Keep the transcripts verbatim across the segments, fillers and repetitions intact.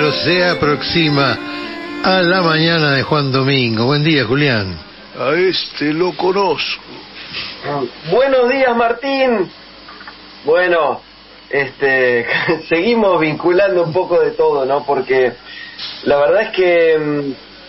Claro, se aproxima a la mañana de Juan Domingo. Buen día, Julián. A este lo conozco. Buenos días, Martín. Bueno, este, seguimos vinculando un poco de todo, ¿no? Porque la verdad es que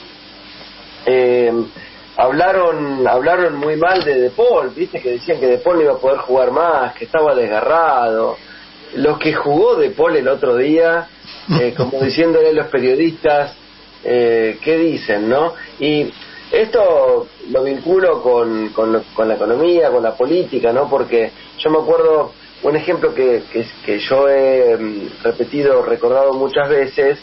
eh, hablaron, hablaron muy mal de De Paul, viste que decían que De Paul no iba a poder jugar más, que estaba desgarrado. Lo que jugó De Paul el otro día, eh, como diciéndole a los periodistas, eh, ¿qué dicen, no? Y esto lo vinculo con, con, lo, con la economía, con la política, ¿no? Porque yo me acuerdo un ejemplo que, que, que yo he repetido, recordado muchas veces,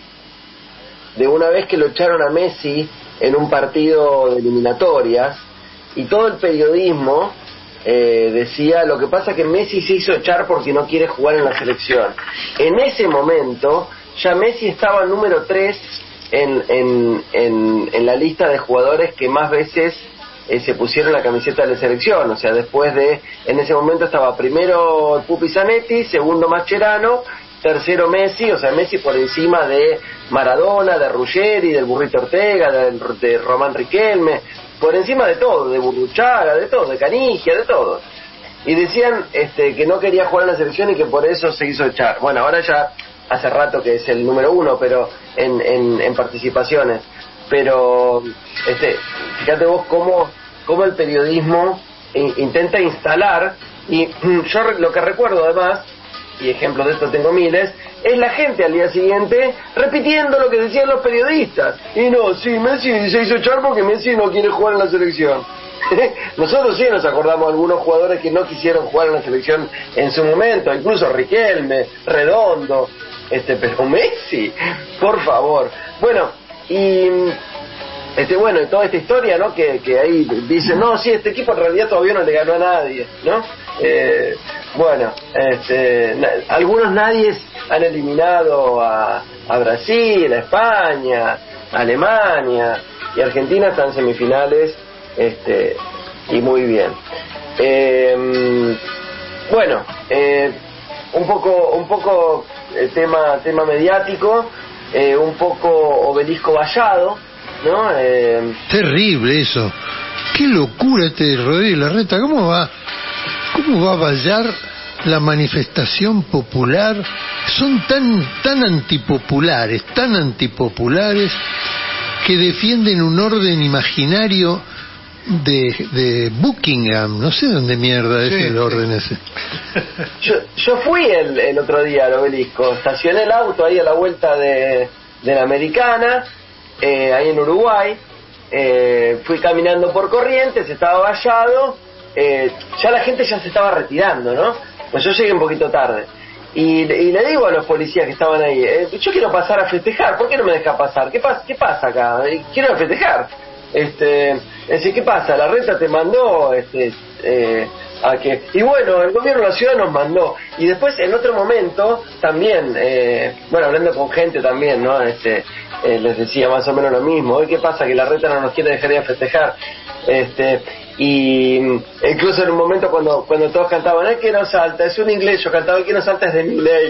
de una vez que lo echaron a Messi en un partido de eliminatorias, y todo el periodismo eh, decía, lo que pasa es que Messi se hizo echar porque no quiere jugar en la selección. En ese momento, ya Messi estaba número tres en, en, en, en la lista de jugadores que más veces eh, se pusieron la camiseta de la selección. O sea, después de, en ese momento estaba primero Pupi Zanetti, segundo Mascherano, tercero Messi, o sea, Messi por encima de Maradona, de Ruggeri, del Burrito Ortega, de, de Román Riquelme, por encima de todo, de Burruchaga, de todo, de Canigia, de todo. Y decían este, que no quería jugar en la selección y que por eso se hizo echar. Bueno, ahora ya hace rato que es el número uno, pero en, en, en participaciones. Pero este, fíjate vos cómo, cómo el periodismo in, intenta instalar, y yo lo que recuerdo además, y ejemplos de esto tengo miles, es la gente al día siguiente repitiendo lo que decían los periodistas. Y no, sí, Messi se hizo echar porque Messi no quiere jugar en la selección. Nosotros sí nos acordamos de algunos jugadores que no quisieron jugar en la selección en su momento, incluso Riquelme, Redondo, este, pero Messi, por favor. Bueno, y este, bueno, y toda esta historia, ¿no? Que, que ahí dicen, no, sí, este equipo en realidad todavía no le ganó a nadie, ¿no? Eh, bueno, este, na, algunos nadies han eliminado a, a Brasil, a España, a Alemania, y Argentina está en semifinales, este, y muy bien. Eh, bueno, eh, un poco, un poco el tema, tema mediático, eh, un poco Obelisco vallado, ¿no? Eh, Terrible eso. Qué locura este Rodríguez Larreta. ¿Cómo va? ¿Cómo va a vallar la manifestación popular? Son tan tan antipopulares, tan antipopulares, que defienden un orden imaginario de, de Buckingham. No sé dónde mierda es sí, el orden sí. ese. Yo, yo fui el, el otro día al Obelisco. Estacioné el auto ahí a la vuelta de, de la Americana, eh, ahí en Uruguay. Eh, fui caminando por Corrientes, estaba vallado. Eh, ya la gente ya se estaba retirando, ¿no? Pues yo llegué un poquito tarde. Y, y le digo a los policías que estaban ahí, eh, yo quiero pasar a festejar, ¿por qué no me deja pasar? ¿Qué, pas qué pasa acá? Quiero festejar. Este, es decir, ¿qué pasa? La reta te mandó este, eh, a que... Y bueno, el gobierno de la ciudad nos mandó. Y después, en otro momento, también, eh, bueno, hablando con gente también, ¿no? Este, eh, les decía más o menos lo mismo. ¿Qué pasa? Que la reta no nos quiere dejar ir a festejar. Este... Y incluso en un momento cuando cuando todos cantaban, es que no salta, es un inglés, yo cantaba que no salta es de mi ley.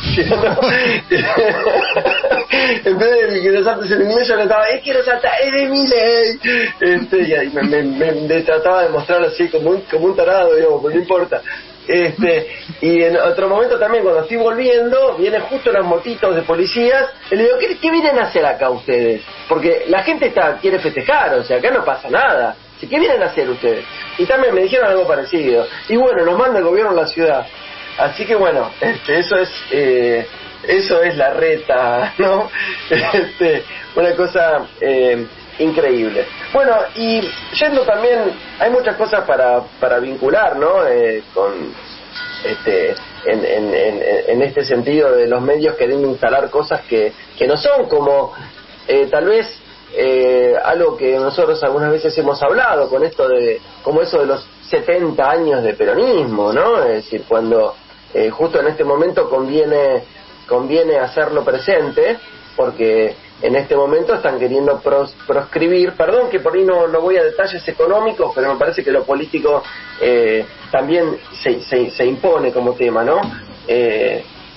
En vez de que no salta es en inglés, yo cantaba, es que no salta es de mi ley. Este, y ahí me, me, me, me trataba de mostrar así como un, como un tarado, digamos, pues no importa. Este, y en otro momento también, cuando estoy volviendo, vienen justo unos motitos de policías, y le digo, ¿qué, qué vienen a hacer acá ustedes? Porque la gente está quiere festejar, o sea, acá no pasa nada. ¿Qué vienen a hacer ustedes? Y también me dijeron algo parecido. Y bueno, nos manda el gobierno a la ciudad. Así que bueno, este, eso es eh, eso es la reta, ¿no? Este, una cosa eh, increíble. Bueno, y yendo también, hay muchas cosas para para vincular, ¿no? Eh, con este en, en, en, en este sentido de los medios queriendo instalar cosas que, que no son, como eh, tal vez Eh, algo que nosotros algunas veces hemos hablado con esto de, como eso de los setenta años de peronismo, ¿no? Es decir, cuando eh, justo en este momento conviene conviene hacerlo presente, porque en este momento están queriendo pros, proscribir, perdón que por ahí no, no voy a detalles económicos, pero me parece que lo político eh, también se, se, se impone como tema, ¿no? Eh,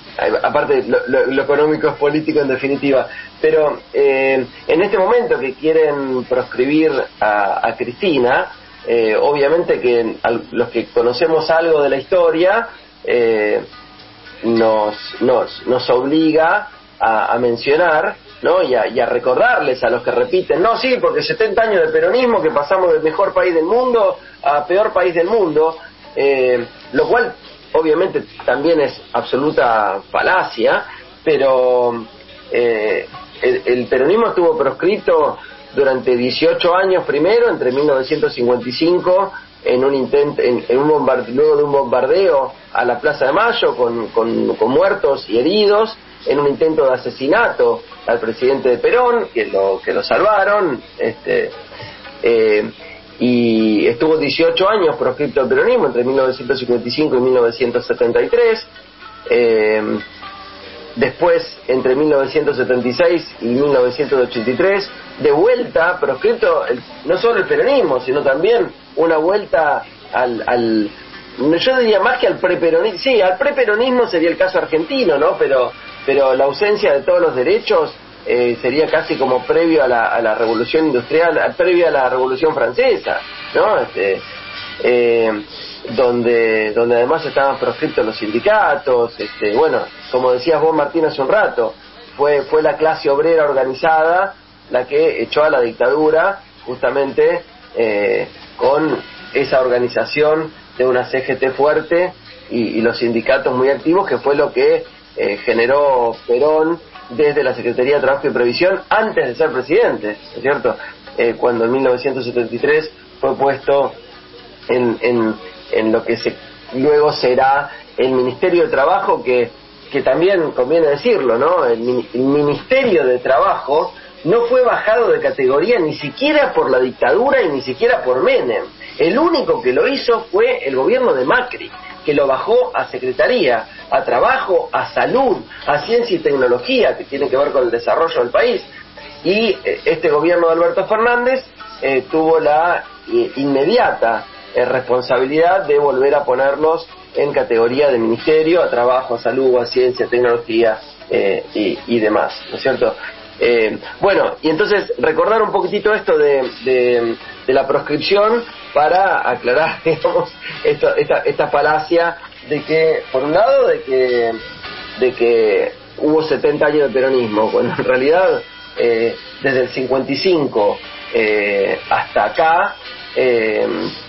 aparte lo, lo, lo económico es político en definitiva, pero eh, en este momento que quieren proscribir a, a Cristina, eh, obviamente que al, los que conocemos algo de la historia eh, nos, nos, nos obliga a, a mencionar, ¿no? Y a, y a recordarles a los que repiten, no, sí, porque setenta años de peronismo, que pasamos del mejor país del mundo a peor país del mundo, eh, lo cual obviamente también es absoluta falacia, pero eh, el, el peronismo estuvo proscrito durante dieciocho años primero, entre mil novecientos cincuenta y cinco, en un intento, en, en un bombardeo, luego de un bombardeo a la Plaza de Mayo con, con, con muertos y heridos, en un intento de asesinato al presidente de Perón, que lo, que lo salvaron, este, eh, y estuvo dieciocho años proscripto el peronismo entre mil novecientos cincuenta y cinco y mil novecientos setenta y tres. Eh, después, entre mil novecientos setenta y seis y mil novecientos ochenta y tres, de vuelta proscripto el, no solo el peronismo, sino también una vuelta al, al yo diría más que al preperonismo, sí, al preperonismo sería el caso argentino, ¿no? Pero, pero la ausencia de todos los derechos Eh, sería casi como previo a la, a la revolución industrial, previo a la revolución francesa, ¿no? Este, eh, donde donde además estaban proscriptos los sindicatos, este, bueno, como decías vos, Martín, hace un rato, fue fue la clase obrera organizada la que echó a la dictadura, justamente eh, con esa organización de una C G T fuerte y, y los sindicatos muy activos, que fue lo que eh, generó Perón desde la Secretaría de Trabajo y Previsión antes de ser presidente, ¿no es cierto? Eh, cuando en mil novecientos setenta y tres fue puesto en, en, en lo que se, luego será el Ministerio de Trabajo, que, que también conviene decirlo, ¿no? El, el Ministerio de Trabajo no fue bajado de categoría ni siquiera por la dictadura y ni siquiera por Menem. El único que lo hizo fue el gobierno de Macri, que lo bajó a Secretaría, a Trabajo, a Salud, a Ciencia y Tecnología, que tiene que ver con el desarrollo del país. Y eh, este gobierno de Alberto Fernández eh, tuvo la eh, inmediata eh, responsabilidad de volver a ponerlos en categoría de ministerio, a Trabajo, a Salud, a Ciencia, Tecnología eh, y, y demás, ¿no es cierto? Eh, bueno, y entonces recordar un poquitito esto de, de, de la proscripción para aclarar, digamos, esto, esta, esta falacia de que, por un lado, de que, de que hubo setenta años de peronismo, cuando en realidad eh, desde el cincuenta y cinco eh, hasta acá eh,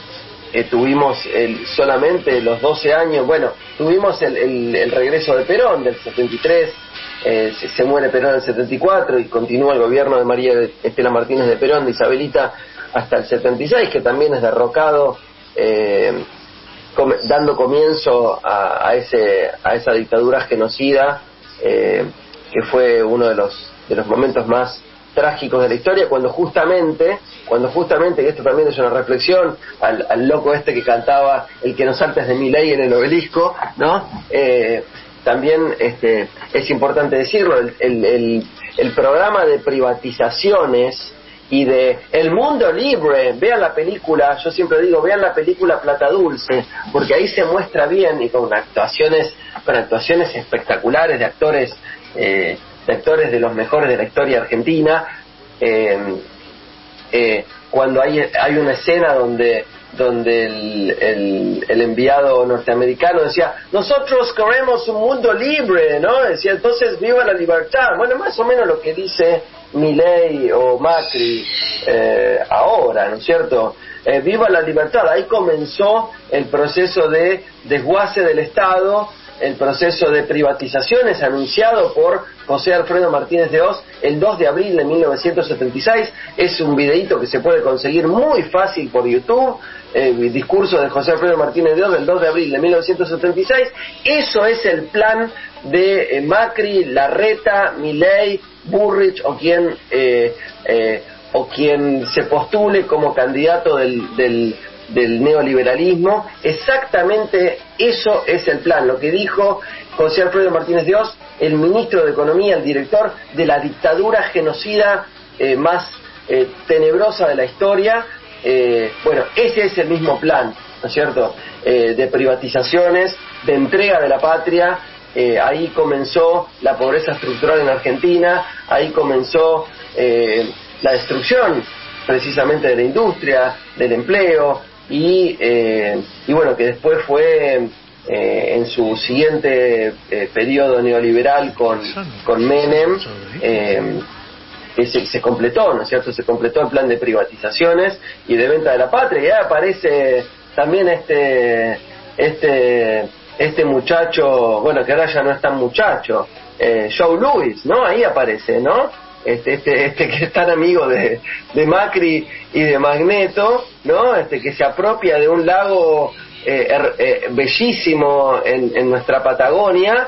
eh, tuvimos el, solamente los doce años, bueno, tuvimos el, el, el regreso de Perón del setenta y tres. Eh, se, se muere Perón en el setenta y cuatro y continúa el gobierno de María Estela Martínez de Perón, de Isabelita, hasta el setenta y seis, que también es derrocado, eh, com- dando comienzo a, a ese a esa dictadura genocida, eh, que fue uno de los de los momentos más trágicos de la historia, cuando justamente, cuando justamente, y esto también es una reflexión al, al loco este que cantaba El que no salta es de Milei en el Obelisco, ¿no? Eh, También este, es importante decirlo, el, el, el, el programa de privatizaciones y de El Mundo Libre, vean la película, yo siempre digo, vean la película Plata Dulce, porque ahí se muestra bien y con actuaciones, con actuaciones espectaculares de actores, eh, de actores de los mejores de la historia argentina, eh, eh, cuando hay, hay una escena donde donde el, el, el enviado norteamericano decía, nosotros queremos un mundo libre, ¿no? Decía, entonces viva la libertad. Bueno, más o menos lo que dice Milei o Macri eh, ahora, ¿no es cierto? Eh, viva la libertad. Ahí comenzó el proceso de desguace del Estado, el proceso de privatizaciones anunciado por José Alfredo Martínez de Oz el dos de abril de mil novecientos setenta y seis. Es un videíto que se puede conseguir muy fácil por YouTube, el discurso de José Alfredo Martínez de Oz del dos de abril de mil novecientos setenta y seis. Eso es el plan de eh, Macri, Larreta, Milei, Burrich o quien eh, eh, o quien se postule como candidato del, del del neoliberalismo. Exactamente eso es el plan, lo que dijo José Alfredo Martínez de Oz, el ministro de Economía, el director de la dictadura genocida eh, más eh, tenebrosa de la historia. Eh, bueno, ese es el mismo plan, ¿no es cierto?, eh, de privatizaciones, de entrega de la patria eh, ahí comenzó la pobreza estructural en Argentina, ahí comenzó eh, la destrucción precisamente de la industria, del empleo, y, eh, y bueno, que después fue eh, en su siguiente eh, periodo neoliberal con, con Menem, eh, que se, se completó, ¿no es cierto? Se completó el plan de privatizaciones y de venta de la patria, y ahí aparece también este este este muchacho, bueno, que ahora ya no es tan muchacho, eh, Joe Louis, ¿no? Ahí aparece, ¿no? Este, este, este que es tan amigo de, de Macri y de Magneto, ¿no? Este que se apropia de un lago eh, er, eh, bellísimo en, en nuestra Patagonia,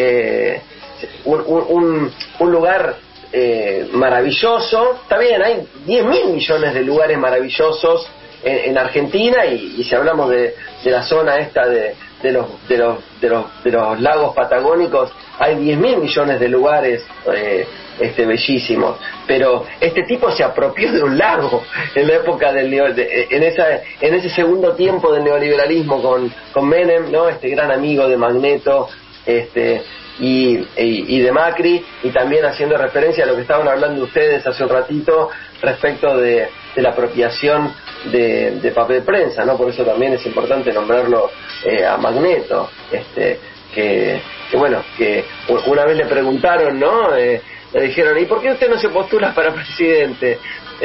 eh, un, un, un lugar eh, maravilloso. Está bien, hay diez mil millones de lugares maravillosos en, en Argentina, y, y si hablamos de, de la zona esta de, de los de los de los de los lagos patagónicos, hay diez mil millones de lugares eh, este bellísimos, pero este tipo se apropió de un lago en la época del neo, de, en esa en ese segundo tiempo del neoliberalismo con con Menem, ¿no? Este gran amigo de Magneto, este y, y, y de Macri, y también haciendo referencia a lo que estaban hablando ustedes hace un ratito respecto de, de la apropiación de, de papel prensa, ¿no? Por eso también es importante nombrarlo eh, a Magneto, este que, que bueno, que una vez le preguntaron, ¿no? Eh, le dijeron, ¿y por qué usted no se postula para presidente?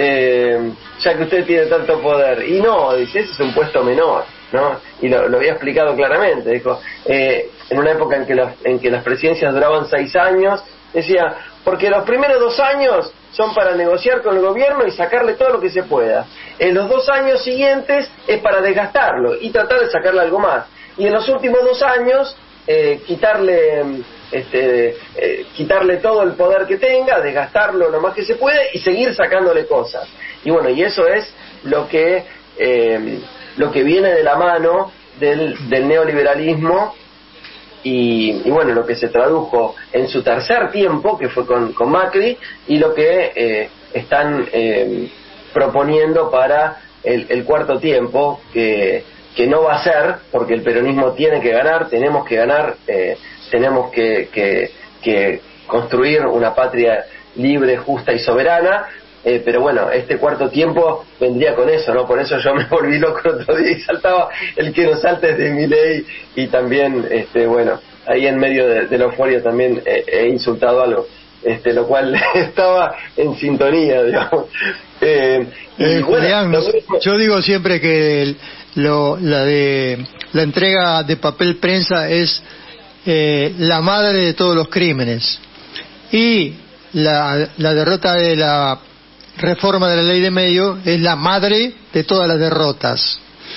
Eh, ya que usted tiene tanto poder. Y no, dice, ese es un puesto menor, ¿no? Y lo, lo había explicado claramente, dijo, eh, en una época en que, los, en que las presidencias duraban seis años, decía, porque los primeros dos años son para negociar con el gobierno y sacarle todo lo que se pueda. En los dos años siguientes es para desgastarlo y tratar de sacarle algo más. Y en los últimos dos años, eh, quitarle... Este, eh, quitarle todo el poder que tenga, desgastarlo lo más que se puede y seguir sacándole cosas. Y bueno, y eso es lo que eh, lo que viene de la mano del, del neoliberalismo, y, y bueno, lo que se tradujo en su tercer tiempo, que fue con, con Macri, y lo que eh, están eh, proponiendo para el, el cuarto tiempo, que, que no va a ser, porque el peronismo tiene que ganar, tenemos que ganar, eh, tenemos que, que, que construir una patria libre, justa y soberana, eh, pero bueno, este cuarto tiempo vendría con eso, ¿no? Por eso yo me volví loco el otro día y saltaba el que no saltes de Milei, y también, este, bueno, ahí en medio de, de la euforia también eh, he insultado algo, este, lo cual estaba en sintonía, digamos. Eh, y eh, bueno, Julián, lo... yo digo siempre que el, lo, la de la entrega de papel prensa es Eh, la madre de todos los crímenes, y la, la derrota de la reforma de la ley de medios es la madre de todas las derrotas.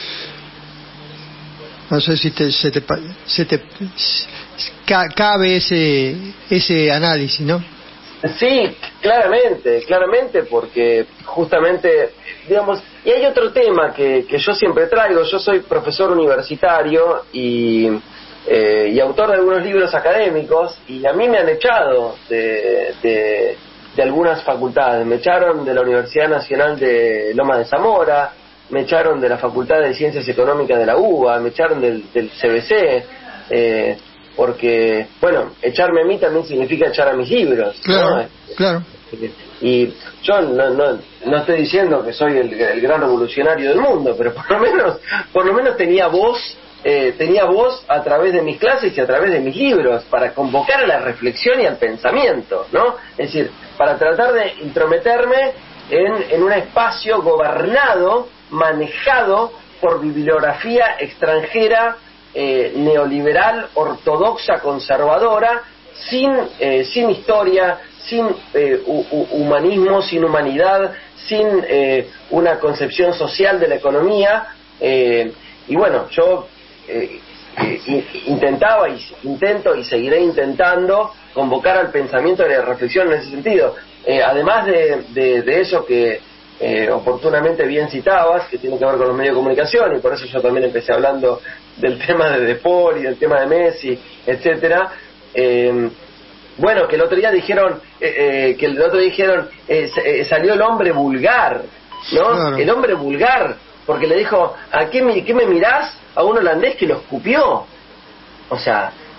No sé si te, se te, se te ca, cabe ese ese análisis, ¿no? Sí, claramente, claramente, porque justamente, digamos, y hay otro tema que, que yo siempre traigo. Yo soy profesor universitario y Eh, y autor de algunos libros académicos, y a mí me han echado de, de, de algunas facultades. Me echaron de la Universidad Nacional de Loma de Zamora, me echaron de la Facultad de Ciencias Económicas de la U B A, me echaron del, del C B C, eh, porque, bueno, echarme a mí también significa echar a mis libros, claro, ¿no? Claro. Y yo no, no, no estoy diciendo que soy el, el gran revolucionario del mundo, pero por lo menos, por lo menos tenía voz. Eh, tenía voz a través de mis clases y a través de mis libros para convocar a la reflexión y al pensamiento, ¿no? Es decir, para tratar de intrometerme en, en un espacio gobernado, manejado por bibliografía extranjera, eh, neoliberal, ortodoxa, conservadora, sin, eh, sin historia, sin eh, hu- humanismo, sin humanidad, sin eh, una concepción social de la economía, eh, y bueno, yo Eh, eh, intentaba y intento y seguiré intentando convocar al pensamiento y a la reflexión en ese sentido, eh, además de, de, de eso que eh, oportunamente bien citabas, que tiene que ver con los medios de comunicación, y por eso yo también empecé hablando del tema de De Paul y del tema de Messi, etcétera. Eh, bueno, que el otro día dijeron eh, eh, que el otro día dijeron eh, eh, salió el hombre vulgar, ¿no? Claro. El hombre vulgar, porque le dijo, ¿a qué me, qué me mirás? A un holandés que lo escupió. O sea,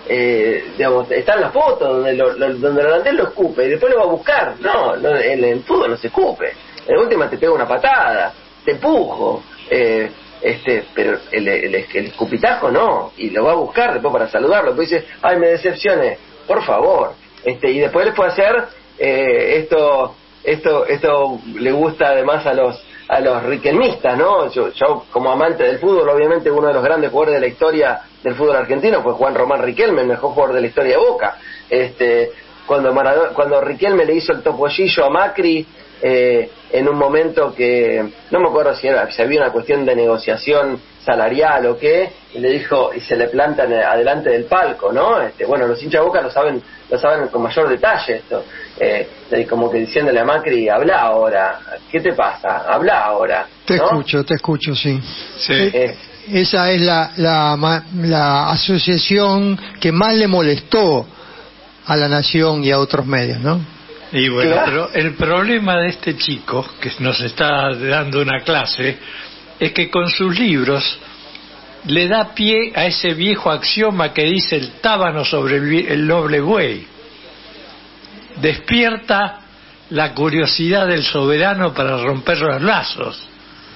eh, digamos, están las fotos donde lo, lo, donde el holandés lo escupe y después lo va a buscar. No, no en el fútbol no se escupe. En última te pega una patada, te empujo, eh, este, pero el, el, el, el escupitajo no, y lo va a buscar después para saludarlo. Después dice, ay, me decepcioné, por favor. Este, y después les puede hacer eh, esto, esto, esto le gusta además a los a los riquelmistas, ¿no? Yo, yo como amante del fútbol, obviamente uno de los grandes jugadores de la historia del fútbol argentino fue Juan Román Riquelme, el mejor jugador de la historia de Boca. Este, cuando Maradona, cuando Riquelme le hizo el topollillo a Macri, eh, en un momento que no me acuerdo si era si había una cuestión de negociación salarial o qué, y le dijo, y se le planta en el, adelante del palco, ¿no? Este, bueno, los hinchas de Boca lo saben, lo saben con mayor detalle esto, eh, como que diciéndole a Macri, habla ahora, ¿qué te pasa? Habla ahora. Te ¿no? escucho, te escucho, sí. Sí. Eh, Esa es la, la, la asociación que más le molestó a La Nación y a otros medios, ¿no? Y bueno, Claro. pero el problema de este chico, que nos está dando una clase, es que con sus libros le da pie a ese viejo axioma que dice el tábano sobre el, el noble buey. Despierta la curiosidad del soberano para romper los lazos.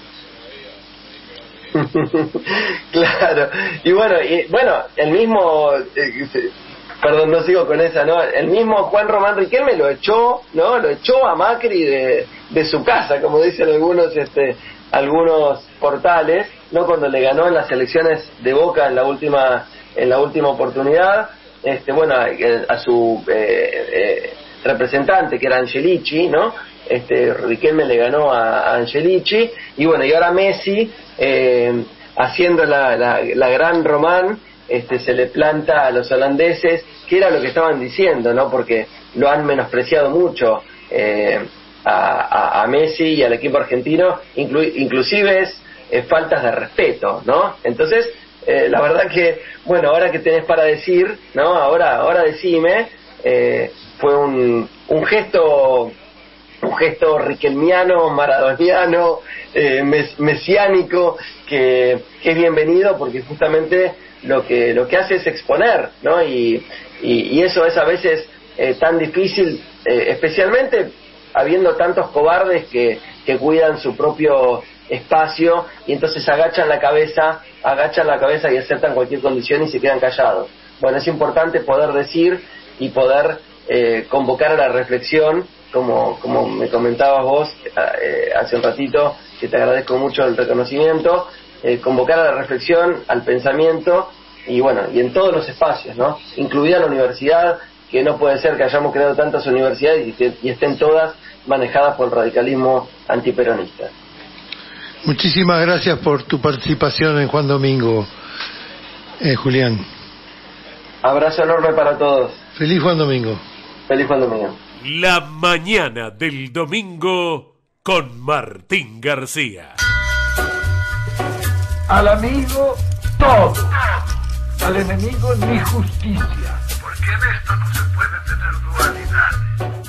Claro, y bueno, y bueno, el mismo, eh, perdón, no sigo con esa, ¿no? El mismo Juan Román Riquelme lo echó, ¿no? Lo echó a Macri de, de su casa, como dicen algunos, este, algunos portales, ¿no? Cuando le ganó en las elecciones de Boca en la última, en la última oportunidad, este, bueno, a, a su eh, eh, representante, que era Angelici, ¿no? Este, Riquelme le ganó a, a Angelici, y bueno, y ahora Messi, eh, haciendo la, la, la gran Román, este, se le planta a los holandeses, que era lo que estaban diciendo, ¿no? Porque lo han menospreciado mucho eh, a, a, a Messi y al equipo argentino, inclu, inclusive es, es faltas de respeto, ¿no? Entonces, eh, la verdad que, bueno, ahora que tenés para decir, ¿no? Ahora, ahora decime, eh, fue un, un gesto... un gesto riquelmiano, maradoniano, eh, mes, mesiánico, que, que es bienvenido porque justamente lo que lo que hace es exponer, ¿no? Y, y, y eso es a veces eh, tan difícil, eh, especialmente habiendo tantos cobardes que, que cuidan su propio espacio y entonces agachan la cabeza, agachan la cabeza y aceptan cualquier condición y se quedan callados. Bueno, es importante poder decir y poder eh, convocar a la reflexión, como como me comentabas vos eh, hace un ratito, que te agradezco mucho el reconocimiento, eh, convocar a la reflexión, al pensamiento, y bueno, y en todos los espacios, ¿no? Incluida la universidad, que no puede ser que hayamos creado tantas universidades y, que, y estén todas manejadas por el radicalismo antiperonista. Muchísimas gracias por tu participación en Juan Domingo, eh, Julián. Abrazo enorme para todos. Feliz Juan Domingo. Feliz Juan Domingo. La mañana del domingo con Martín García. Al amigo todo, al enemigo ni justicia. Porque en esto no se puede tener dualidad.